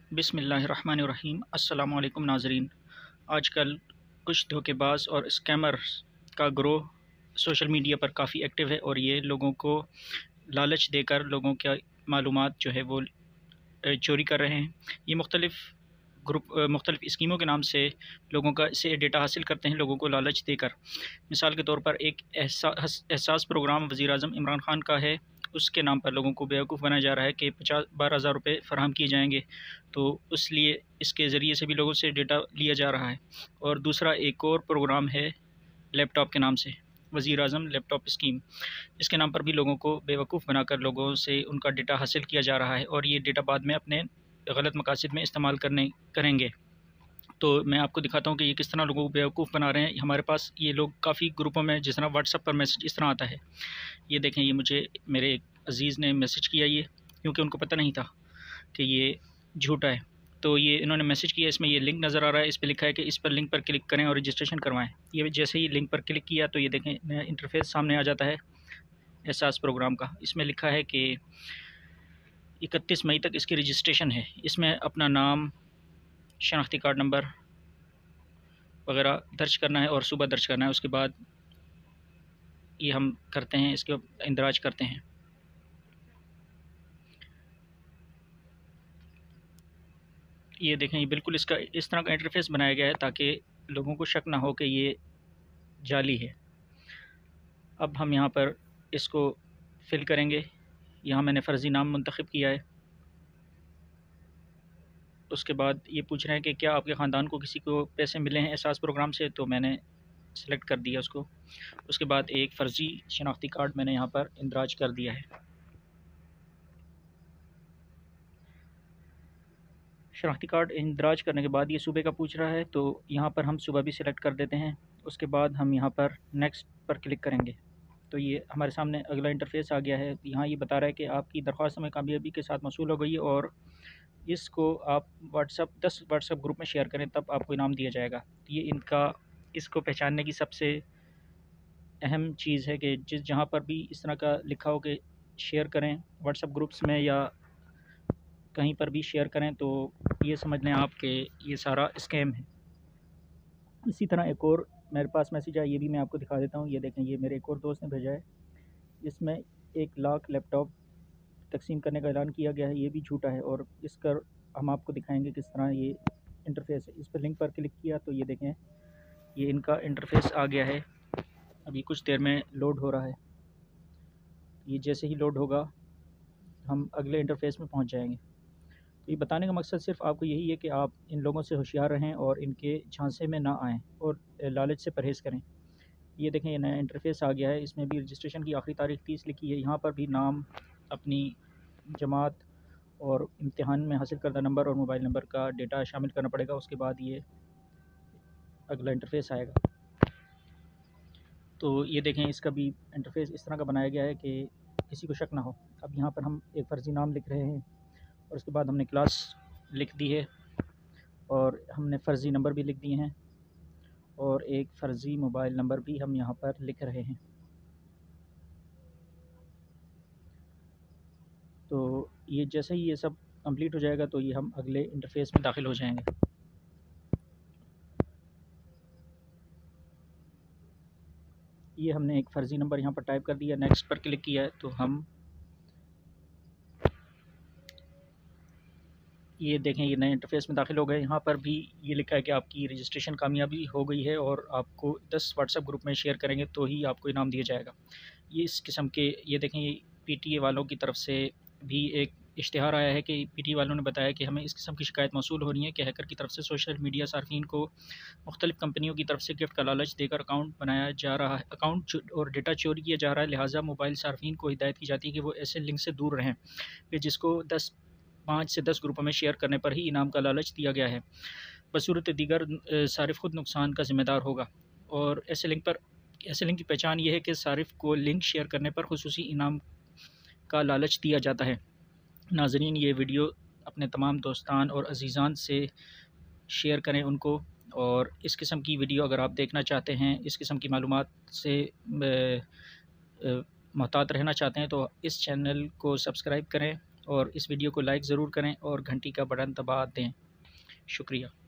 बिस्मिल्लाहिर्रहमानिर्रहीम। अस्सलामु अलैकुम नाज़रीन। आजकल कुछ धोखेबाज और स्कैमर्स का ग्रोह सोशल मीडिया पर काफ़ी एक्टिव है और ये लोगों को लालच देकर लोगों की मालूमात जो है वो चोरी कर रहे हैं। ये मुख्तलिफ़ स्कीमों के नाम से लोगों का से डेटा हासिल करते हैं, लोगों को लालच देकर। मिसाल के तौर पर एक एहसास प्रोग्राम वज़ीर-ए-आज़म इमरान खान का है, उसके नाम पर लोगों को बेवकूफ़ बनाया जा रहा है कि 12,000 रुपये फ़राहम किए जाएंगे, तो इसलिए इसके ज़रिए से भी लोगों से डेटा लिया जा रहा है। और दूसरा एक और प्रोग्राम है लैपटॉप के नाम से, वज़ीर-ए-आज़म लैपटॉप स्कीम। इसके नाम पर भी लोगों को बेवकूफ़ बनाकर लोगों से उनका डेटा हासिल किया जा रहा है और ये डेटा बाद में अपने गलत मकासद में इस्तेमाल करेंगे। तो मैं आपको दिखाता हूँ कि ये किस तरह लोगों को बेवकूफ़ बना रहे हैं। हमारे पास ये लोग काफ़ी ग्रुपों में, जिस तरह व्हाट्सएप पर मैसेज इस तरह आता है, ये देखें, ये मुझे मेरे एक अज़ीज़ ने मैसेज किया, ये क्योंकि उनको पता नहीं था कि ये झूठा है। तो ये इन्होंने मैसेज किया, इसमें ये लिंक नज़र आ रहा है, इस पर लिखा है कि इस पर लिंक पर क्लिक करें और रजिस्ट्रेशन करवाएं। ये जैसे ही लिंक पर क्लिक किया तो ये देखें नया इंटरफेस सामने आ जाता है एहसास प्रोग्राम का। इसमें लिखा है कि 31 मई तक इसकी रजिस्ट्रेशन है। इसमें अपना नाम, शनाख्ती कार्ड नंबर वगैरह दर्ज करना है और सुबह दर्ज करना है। उसके बाद ये हम करते हैं, इसके इंदराज करते हैं। ये देखें, ये बिल्कुल इसका इस तरह का इंटरफेस बनाया गया है ताकि लोगों को शक ना हो कि ये जाली है। अब हम यहाँ पर इसको फिल करेंगे। यहाँ मैंने फ़र्ज़ी नाम मुंतखब किया है। उसके बाद ये पूछ रहे हैं कि क्या आपके ख़ानदान को किसी को पैसे मिले हैं एहसास प्रोग्राम से, तो मैंने सेलेक्ट कर दिया उसको। उसके बाद एक फ़र्ज़ी शनाख्ती कार्ड मैंने यहाँ पर इंदराज कर दिया है। शनाख्ती कार्ड इंदराज करने के बाद ये सूबे का पूछ रहा है, तो यहाँ पर हम सूबा भी सिलेक्ट कर देते हैं। उसके बाद हम यहाँ पर नेक्स्ट पर क्लिक करेंगे तो ये हमारे सामने अगला इंटरफेस आ गया है। यहाँ ये बता रहा है कि आपकी दरख्वास्त हमें कामयाबी के साथ मौसूल हो गई है और इसको आप 10 व्हाट्सएप ग्रुप में शेयर करें, तब आपको इनाम दिया जाएगा। ये इसको पहचानने की सबसे अहम चीज़ है कि जहाँ पर भी इस तरह का लिखा हो कि शेयर करें व्हाट्सएप ग्रुप्स में या कहीं पर भी शेयर करें, तो ये समझ लें आप कि ये सारा स्कैम है। इसी तरह एक और मेरे पास मैसेज आया, ये भी मैं आपको दिखा देता हूँ। ये देखें, ये मेरे एक और दोस्त ने भेजा है। इसमें 1 लाख लैपटॉप तकसीम करने का ऐलान किया गया है। ये भी झूठा है और इसका हम आपको दिखाएंगे किस तरह ये इंटरफेस है। इस पर लिंक पर क्लिक किया तो ये देखें, ये इनका इंटरफेस आ गया है। अभी कुछ देर में लोड हो रहा है। ये जैसे ही लोड होगा हम अगले इंटरफेस में पहुंच जाएंगे। तो ये बताने का मकसद सिर्फ आपको यही है कि आप इन लोगों से होशियार रहें और इनके झांसे में ना आएँ और लालच से परहेज़ करें। ये देखें, ये नया इंटरफेस आ गया है। इसमें भी रजिस्ट्रेशन की आखिरी तारीख 30 लिखी है। यहाँ पर भी नाम, अपनी जमात और इम्तिहान में हासिल करदा नंबर और मोबाइल नंबर का डेटा शामिल करना पड़ेगा। उसके बाद ये अगला इंटरफेस आएगा। तो ये देखें, इसका भी इंटरफेस इस तरह का बनाया गया है कि किसी को शक ना हो। अब यहाँ पर हम एक फ़र्ज़ी नाम लिख रहे हैं और उसके बाद हमने क्लास लिख दी है और हमने फ़र्ज़ी नंबर भी लिख दिए हैं और एक फ़र्ज़ी मोबाइल नंबर भी हम यहाँ पर लिख रहे हैं। तो ये जैसे ही ये सब कंप्लीट हो जाएगा तो ये हम अगले इंटरफेस में दाखिल हो जाएंगे। ये हमने एक फ़र्ज़ी नंबर यहाँ पर टाइप कर दिया, नेक्स्ट पर क्लिक किया है तो हम ये देखें, ये नए इंटरफेस में दाखिल हो गए। यहाँ पर भी ये लिखा है कि आपकी रजिस्ट्रेशन कामयाबी हो गई है और आपको 10 व्हाट्सएप ग्रुप में शेयर करेंगे तो ही आपको इनाम दिया जाएगा। ये इस किस्म के, ये देखें, ये पीटीए वालों की तरफ से भी एक इश्तिहार आया है कि पीटीए वालों ने बताया कि हमें इस किस्म की शिकायत मौसूल हो रही है कि हैकर की तरफ से सोशल मीडिया सार्फिन को मुख्तलिफ़ कंपनियों की तरफ से गिफ्ट का लालच देकर अकाउंट बनाया जा रहा है, अकाउंट और डेटा चोरी किया जा रहा है। लिहाजा मोबाइल सार्फिन को हिदायत की जाती है कि वो ऐसे लिंक से दूर रहें कि जिसको 5 से 10 ग्रुपों में शेयर करने पर ही इनाम का लालच दिया गया है। बसूरत दीगर सारिफ़ खुद नुकसान का ज़िम्मेदार होगा। और ऐसे लिंक की पहचान ये है कि सारिफ़ को लिंक शेयर करने पर खुसूसी इनाम का लालच दिया जाता है। नाज़रीन, ये वीडियो अपने तमाम दोस्तान और अज़ीज़ान से शेयर करें उनको, और इस किस्म की वीडियो अगर आप देखना चाहते हैं, इस किस्म की मालूमात से मोहतात रहना चाहते हैं, तो इस चैनल को सब्सक्राइब करें और इस वीडियो को लाइक ज़रूर करें और घंटी का बटन दबा दें। शुक्रिया।